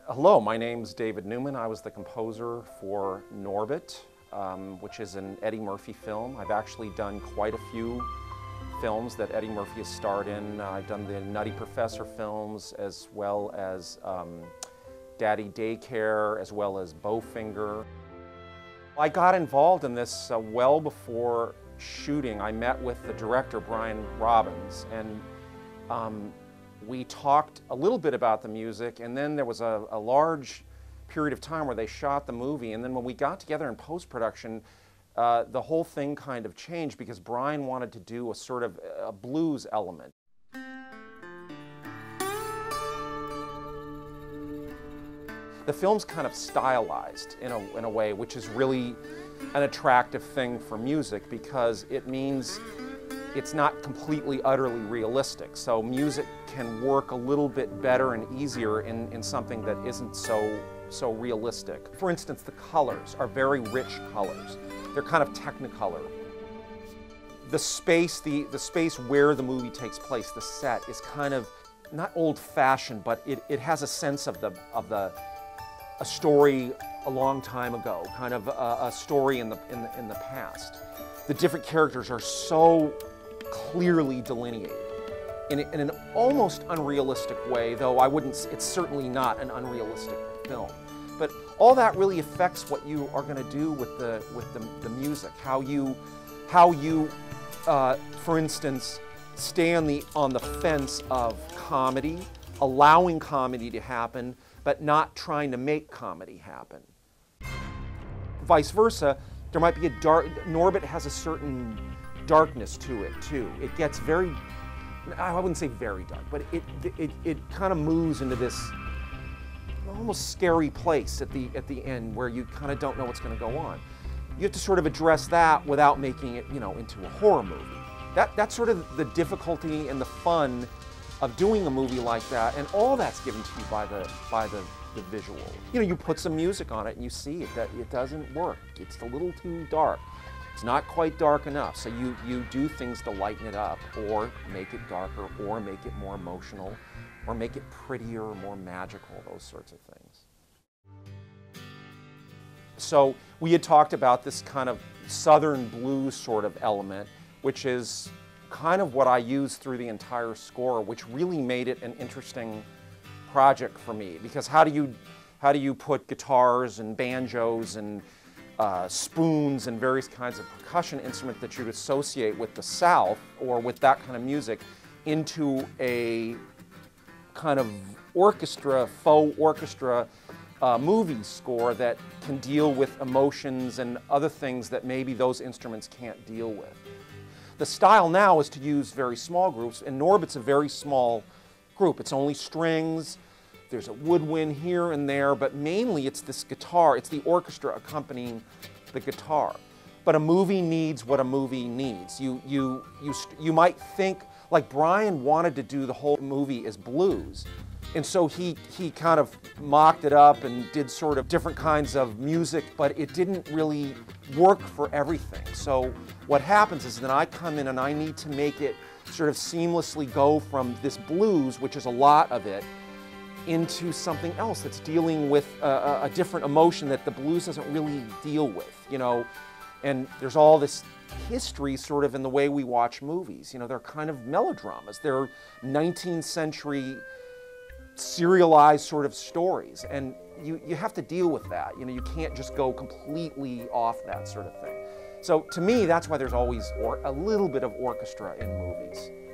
Hello, my name's David Newman. I was the composer for Norbit, which is an Eddie Murphy film. I've actually done quite a few films that Eddie Murphy has starred in. I've done the Nutty Professor films, as well as Daddy Daycare, as well as Bowfinger. I got involved in this well before shooting. I met with the director, Brian Robbins, and we talked a little bit about the music, and then there was a large period of time where they shot the movie, and then when we got together in post-production, the whole thing kind of changed because Brian wanted to do a sort of a blues element. The film's kind of stylized in a way, which is really an attractive thing for music because it means it's not completely, utterly realistic. So music can work a little bit better and easier in something that isn't so realistic. For instance, the colors are very rich colors. They're kind of technicolor. The space where the movie takes place, the set, is kind of not old-fashioned, but it has a sense of a story a long time ago, kind of a story in the past. The different characters are so clearly delineated in an almost unrealistic way, though it's certainly not an unrealistic film. But all that really affects what you are going to do with the music, how you for instance, stay on the fence of comedy, allowing comedy to happen, but not trying to make comedy happen. Vice versa, there might be Norbit has a certain darkness to it too. It gets very, I wouldn't say very dark, but it kind of moves into this almost scary place at the end where you kind of don't know what's going to go on. You have to sort of address that without making it, into a horror movie. That's sort of the difficulty and the fun of doing a movie like that, and all that's given to you by the visual. You put some music on it and you see that it doesn't work. It's a little too dark. It's not quite dark enough, so you do things to lighten it up, or make it darker, or make it more emotional, or make it prettier or more magical, those sorts of things. So we had talked about this kind of Southern blues sort of element, which is kind of what I used through the entire score, which really made it an interesting project for me, because how do you put guitars and banjos and spoons and various kinds of percussion instruments that you'd associate with the South or with that kind of music into a kind of orchestra, faux orchestra movie score that can deal with emotions and other things that maybe those instruments can't deal with. The style now is to use very small groups, and Norbit's a very small group. It's only strings. There's a woodwind here and there, but mainly it's this guitar, it's the orchestra accompanying the guitar. But a movie needs what a movie needs. You might think, like Brian wanted to do the whole movie as blues, and so he kind of mocked it up and did sort of different kinds of music, but it didn't really work for everything. So what happens is that I come in and I need to make it sort of seamlessly go from this blues, which is a lot of it, into something else that's dealing with a different emotion that the blues doesn't really deal with, And there's all this history sort of in the way we watch movies. They're kind of melodramas. They're 19th century serialized sort of stories, and you have to deal with that. You can't just go completely off that sort of thing. So to me, that's why there's always a little bit of orchestra in movies.